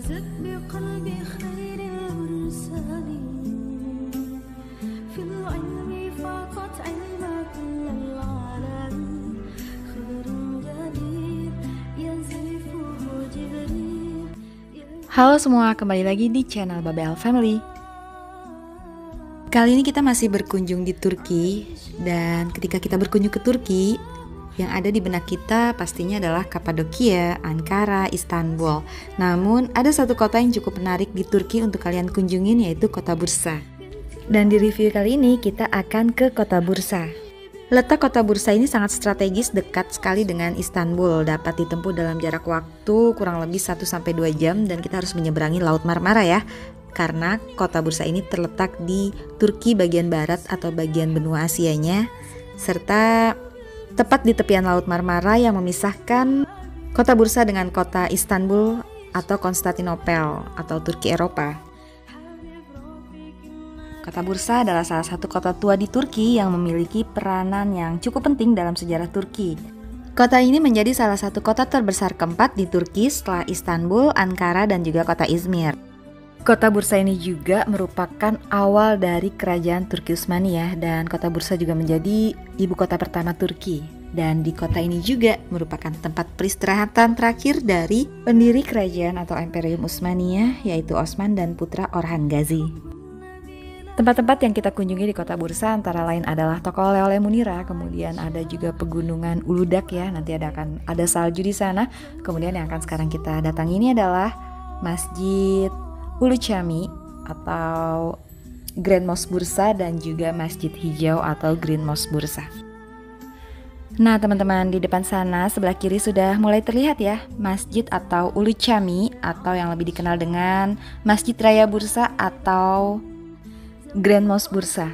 بقلب خير المرسلين في العلم فقط علم كل العالم خبر جديد يزلفه جبريل. Halo semua, kembali lagi di channel Babel Family. Kali ini kita masih berkunjung di Turki. Dan ketika kita berkunjung ke Turki, yang ada di benak kita pastinya adalah Kapadokia, Ankara, Istanbul. Namun ada satu kota yang cukup menarik di Turki untuk kalian kunjungin, yaitu kota Bursa. Dan di review kali ini kita akan ke kota Bursa. Letak kota Bursa ini sangat strategis, dekat sekali dengan Istanbul. Dapat ditempuh dalam jarak waktu kurang lebih 1-2 jam, dan kita harus menyeberangi Laut Marmara ya. Karena kota Bursa ini terletak di Turki bagian barat atau bagian benua Asianya, serta tepat di tepian Laut Marmara yang memisahkan kota Bursa dengan kota Istanbul atau Konstantinopel atau Turki Eropa. Kota Bursa adalah salah satu kota tua di Turki yang memiliki peranan yang cukup penting dalam sejarah Turki. Kota ini menjadi salah satu kota terbesar keempat di Turki setelah Istanbul, Ankara, dan juga kota Izmir. Kota Bursa ini juga merupakan awal dari kerajaan Turki Utsmaniyah, dan kota Bursa juga menjadi ibu kota pertama Turki. Dan di kota ini juga merupakan tempat peristirahatan terakhir dari pendiri kerajaan atau Imperium Utsmaniyah, yaitu Osman dan putra Orhan Gazi. Tempat-tempat yang kita kunjungi di kota Bursa antara lain adalah toko oleh-oleh Munira, kemudian ada juga pegunungan Uludak ya, nanti akan ada salju di sana. Kemudian yang akan sekarang kita datangi ini adalah Masjid Ulu Cami atau Grand Mosque Bursa dan juga Masjid Hijau atau Green Mosque Bursa. Nah teman-teman, di depan sana sebelah kiri sudah mulai terlihat ya masjid atau Ulu Cami, atau yang lebih dikenal dengan Masjid Raya Bursa atau Grand Mosque Bursa.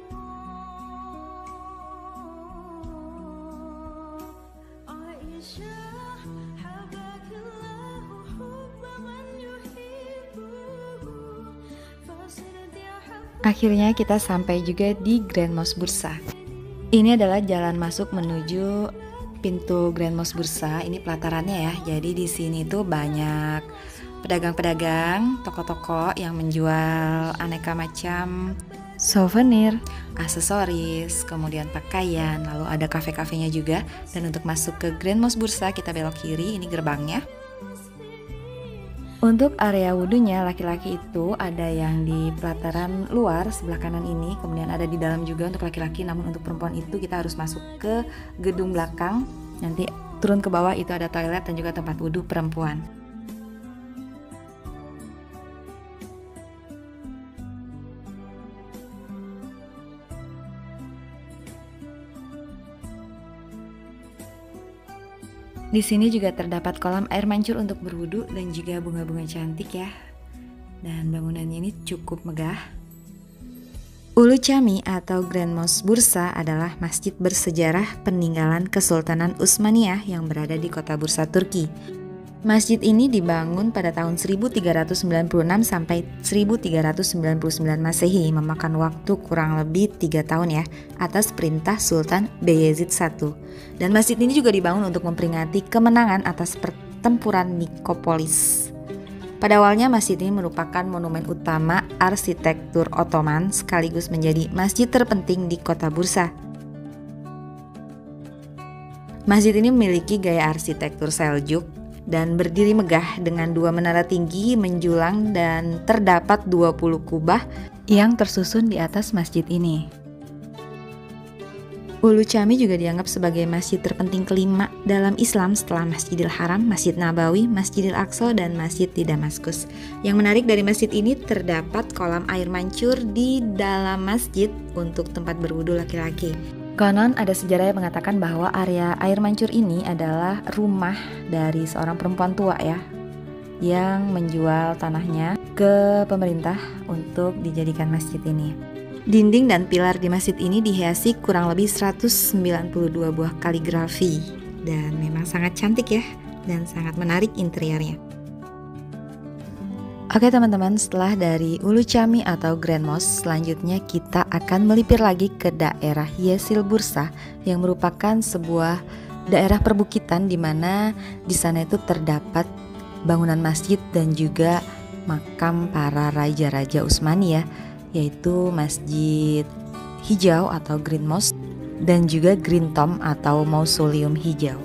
Akhirnya kita sampai juga di Grand Mosque Bursa. Ini adalah jalan masuk menuju pintu Grand Mosque Bursa. Ini pelatarannya ya. Jadi di sini tuh banyak pedagang-pedagang, toko-toko yang menjual aneka macam souvenir, aksesoris, kemudian pakaian, lalu ada kafe-kafenya juga. Dan untuk masuk ke Grand Mosque Bursa kita belok kiri, ini gerbangnya. Untuk area wudhunya laki-laki itu ada yang di pelataran luar sebelah kanan ini, kemudian ada di dalam juga untuk laki-laki. Namun untuk perempuan itu kita harus masuk ke gedung belakang, nanti turun ke bawah itu ada toilet dan juga tempat wudhu perempuan. Di sini juga terdapat kolam air mancur untuk berwudu dan juga bunga-bunga cantik ya. Dan bangunannya ini cukup megah. Ulu Cami atau Grand Mosque Bursa adalah masjid bersejarah peninggalan Kesultanan Utsmaniyah yang berada di kota Bursa, Turki. Masjid ini dibangun pada tahun 1396 sampai 1399 Masehi, memakan waktu kurang lebih 3 tahun ya, atas perintah Sultan Bayezid I. Dan masjid ini juga dibangun untuk memperingati kemenangan atas pertempuran Nikopolis. Pada awalnya masjid ini merupakan monumen utama arsitektur Ottoman sekaligus menjadi masjid terpenting di kota Bursa. Masjid ini memiliki gaya arsitektur Seljuk dan berdiri megah dengan 2 menara tinggi menjulang dan terdapat 20 kubah yang tersusun di atas masjid ini. Ulu Cami juga dianggap sebagai masjid terpenting kelima dalam Islam setelah Masjidil Haram, Masjid Nabawi, Masjidil Aqsa, dan Masjid di Damaskus. Yang menarik dari masjid ini terdapat kolam air mancur di dalam masjid untuk tempat berwudu laki-laki. Konon ada sejarah yang mengatakan bahwa area air mancur ini adalah rumah dari seorang perempuan tua ya, yang menjual tanahnya ke pemerintah untuk dijadikan masjid ini. Dinding dan pilar di masjid ini dihiasi kurang lebih 192 buah kaligrafi, dan memang sangat cantik ya, dan sangat menarik interiornya. Oke teman-teman, setelah dari Ulu Cami atau Grand Mosque, selanjutnya kita akan melipir lagi ke daerah Yeşil Bursa yang merupakan sebuah daerah perbukitan di mana di sana itu terdapat bangunan masjid dan juga makam para raja-raja Utsmani ya, yaitu Masjid Hijau atau Green Mosque dan juga Green Tomb atau Mausoleum Hijau.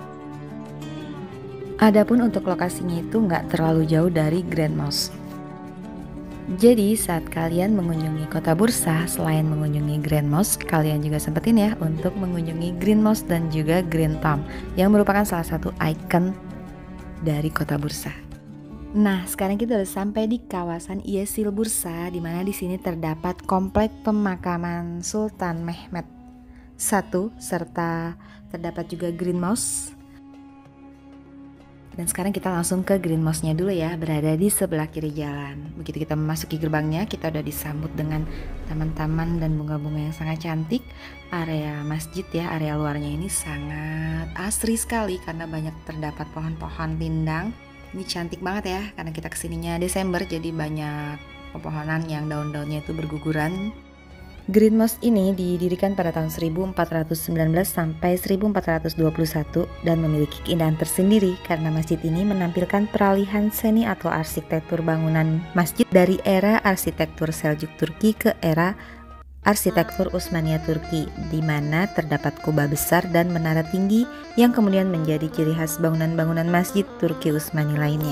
Adapun untuk lokasinya itu nggak terlalu jauh dari Grand Mosque. Jadi saat kalian mengunjungi kota Bursa, selain mengunjungi Grand Mosque, kalian juga sempetin ya untuk mengunjungi Green Mosque dan juga Green Tomb yang merupakan salah satu ikon dari kota Bursa. Nah, sekarang kita udah sampai di kawasan Yesil Bursa, di mana di sini terdapat komplek pemakaman Sultan Mehmed I serta terdapat juga Green Mosque. Dan sekarang kita langsung ke Green Mosque-nya dulu ya, berada di sebelah kiri jalan. Begitu kita memasuki gerbangnya, kita udah disambut dengan taman-taman dan bunga-bunga yang sangat cantik. Area masjid ya, area luarnya ini sangat asri sekali karena banyak terdapat pohon-pohon rindang. Ini cantik banget ya, karena kita kesininya Desember, jadi banyak pepohonan yang daun-daunnya itu berguguran. Green Mosque ini didirikan pada tahun 1419 sampai 1421 dan memiliki keindahan tersendiri karena masjid ini menampilkan peralihan seni atau arsitektur bangunan masjid dari era arsitektur Seljuk Turki ke era arsitektur Utsmania Turki, di mana terdapat kubah besar dan menara tinggi yang kemudian menjadi ciri khas bangunan-bangunan masjid Turki Utsmani lainnya.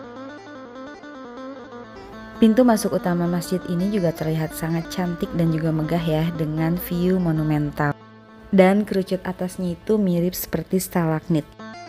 Pintu masuk utama masjid ini juga terlihat sangat cantik dan juga megah ya, dengan view monumental. Dan kerucut atasnya itu mirip seperti stalagmit.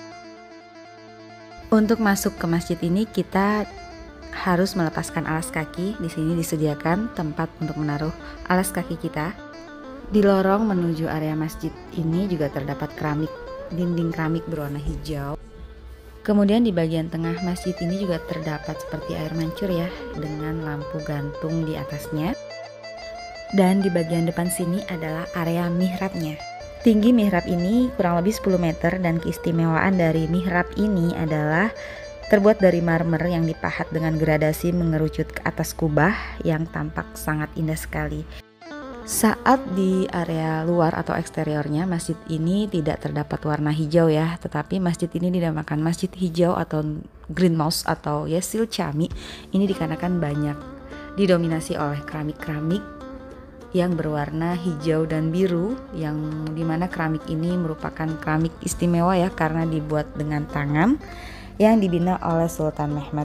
Untuk masuk ke masjid ini kita harus melepaskan alas kaki. Di sini disediakan tempat untuk menaruh alas kaki kita. Di lorong menuju area masjid ini juga terdapat keramik, dinding keramik berwarna hijau. Kemudian di bagian tengah masjid ini juga terdapat seperti air mancur ya, dengan lampu gantung di atasnya. Dan di bagian depan sini adalah area mihrabnya. Tinggi mihrab ini kurang lebih 10 meter dan keistimewaan dari mihrab ini adalah terbuat dari marmer yang dipahat dengan gradasi mengerucut ke atas kubah yang tampak sangat indah sekali. Saat di area luar atau eksteriornya, masjid ini tidak terdapat warna hijau ya, tetapi masjid ini dinamakan Masjid Hijau atau Green Mosque atau Yesil Cami. Ini dikarenakan banyak didominasi oleh keramik-keramik yang berwarna hijau dan biru, yang dimana keramik ini merupakan keramik istimewa ya, karena dibuat dengan tangan yang dibina oleh Sultan Mehmed.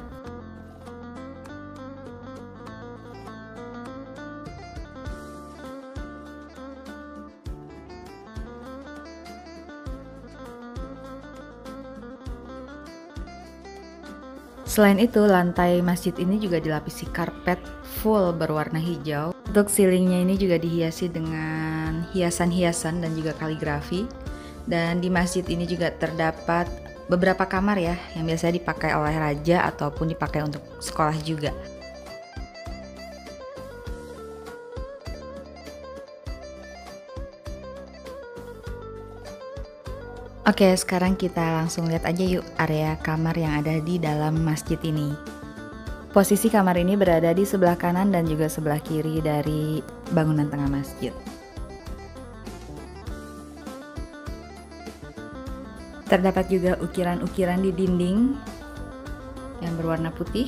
Selain itu, lantai masjid ini juga dilapisi karpet full berwarna hijau. Untuk ceilingnya ini juga dihiasi dengan hiasan-hiasan dan juga kaligrafi. Dan di masjid ini juga terdapat beberapa kamar ya, yang biasanya dipakai oleh raja ataupun dipakai untuk sekolah juga. Oke, sekarang kita langsung lihat aja yuk area kamar yang ada di dalam masjid ini. Posisi kamar ini berada di sebelah kanan dan juga sebelah kiri dari bangunan tengah masjid. Terdapat juga ukiran-ukiran di dinding yang berwarna putih.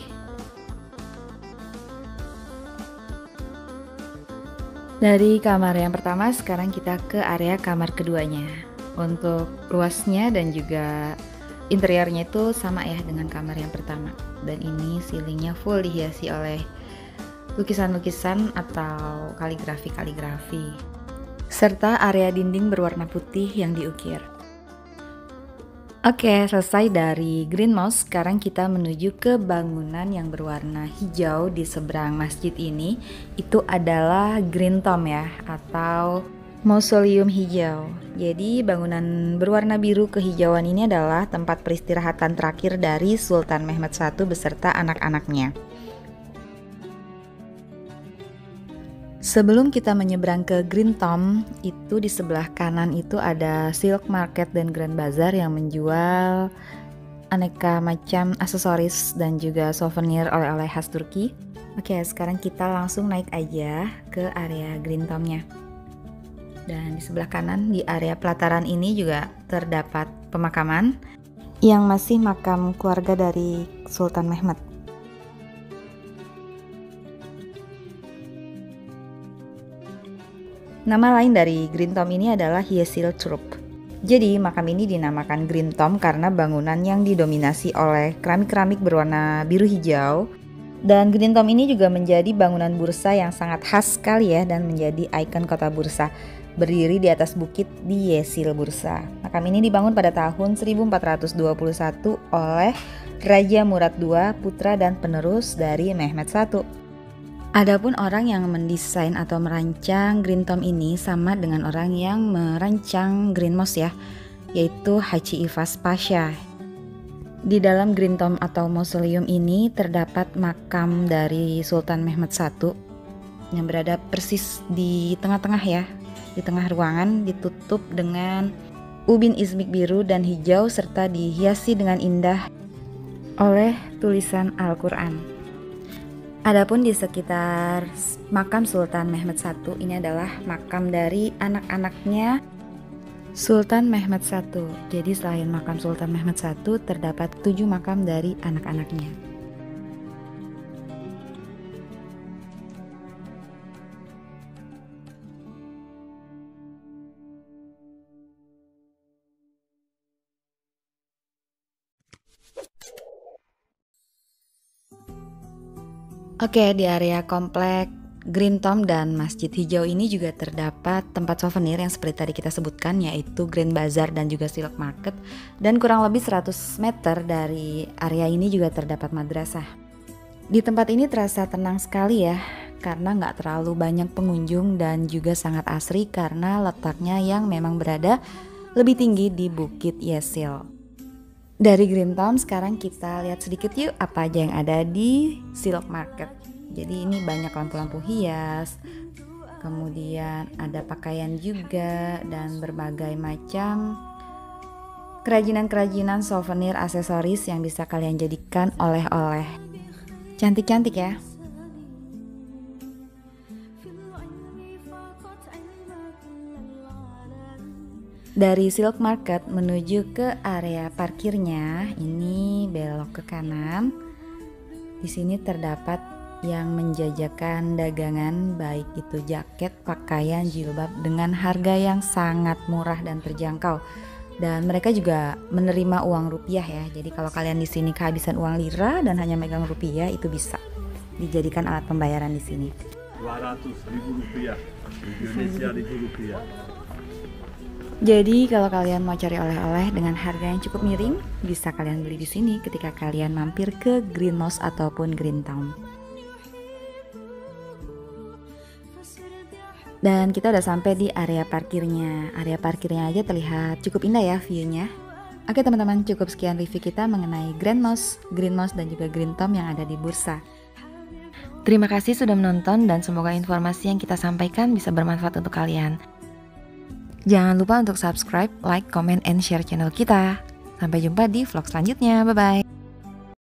Dari kamar yang pertama, sekarang kita ke area kamar keduanya. Untuk luasnya dan juga interiornya itu sama ya dengan kamar yang pertama. Dan ini ceilingnya full dihiasi oleh lukisan-lukisan atau kaligrafi-kaligrafi. Serta area dinding berwarna putih yang diukir. Oke, selesai dari Green Mosque. Sekarang kita menuju ke bangunan yang berwarna hijau di seberang masjid ini. Itu adalah Green Tomb ya, atau Mausoleum Hijau. Jadi bangunan berwarna biru kehijauan ini adalah tempat peristirahatan terakhir dari Sultan Mehmed I beserta anak-anaknya. Sebelum kita menyeberang ke Green Tomb, itu di sebelah kanan itu ada Silk Market dan Grand Bazaar yang menjual aneka macam aksesoris dan juga souvenir oleh-oleh khas Turki. Oke, sekarang kita langsung naik aja ke area Green Tomb-nya. Dan di sebelah kanan di area pelataran ini juga terdapat pemakaman yang masih makam keluarga dari Sultan Mehmed. Nama lain dari Green Tomb ini adalah Yesil Trup. Jadi makam ini dinamakan Green Tomb karena bangunan yang didominasi oleh keramik-keramik berwarna biru hijau. Dan Green Tomb ini juga menjadi bangunan bursa yang sangat khas sekali ya, dan menjadi ikon kota Bursa. Berdiri di atas bukit di Yesil Bursa. Makam ini dibangun pada tahun 1421 oleh Raja Murad II, putra dan penerus dari Mehmed I. Adapun orang yang mendesain atau merancang Green Tomb ini sama dengan orang yang merancang Green Mosque ya, yaitu Haji Ivas Pasha. Di dalam Green Tomb atau mausoleum ini terdapat makam dari Sultan Mehmed I yang berada persis di tengah-tengah ya, di tengah ruangan, ditutup dengan ubin izmik biru dan hijau serta dihiasi dengan indah oleh tulisan Al-Quran. Adapun di sekitar makam Sultan Mehmed I ini adalah makam dari anak-anaknya Sultan Mehmed I. Jadi selain makam Sultan Mehmed I terdapat 7 makam dari anak-anaknya. Oke, di area komplek Green Tomb dan Masjid Hijau ini juga terdapat tempat souvenir yang seperti tadi kita sebutkan, yaitu Grand Bazaar dan juga Silk Market. Dan kurang lebih 100 meter dari area ini juga terdapat madrasah. Di tempat ini terasa tenang sekali ya, karena nggak terlalu banyak pengunjung dan juga sangat asri karena letaknya yang memang berada lebih tinggi di Bukit Yesil. Dari Green Tomb sekarang kita lihat sedikit yuk apa aja yang ada di Silk Market. Jadi ini banyak lampu-lampu hias, kemudian ada pakaian juga dan berbagai macam kerajinan-kerajinan souvenir aksesoris yang bisa kalian jadikan oleh-oleh. Cantik-cantik ya. Dari Silk Market menuju ke area parkirnya, ini belok ke kanan. Di sini terdapat yang menjajakan dagangan, baik itu jaket, pakaian, jilbab dengan harga yang sangat murah dan terjangkau. Dan mereka juga menerima uang rupiah ya. Jadi kalau kalian di sini kehabisan uang lira dan hanya megang rupiah, itu bisa dijadikan alat pembayaran di sini. 200.000 rupiah, Indonesia 1.000 rupiah. Jadi kalau kalian mau cari oleh-oleh dengan harga yang cukup miring, bisa kalian beli di sini ketika kalian mampir ke Green Mosque ataupun Green Tomb. Dan kita udah sampai di area parkirnya. Area parkirnya aja terlihat cukup indah ya view-nya. Oke teman-teman, cukup sekian review kita mengenai Green Mosque dan juga Green Tomb yang ada di Bursa. Terima kasih sudah menonton dan semoga informasi yang kita sampaikan bisa bermanfaat untuk kalian. Jangan lupa untuk subscribe, like, comment, and share channel kita. Sampai jumpa di vlog selanjutnya. Bye-bye.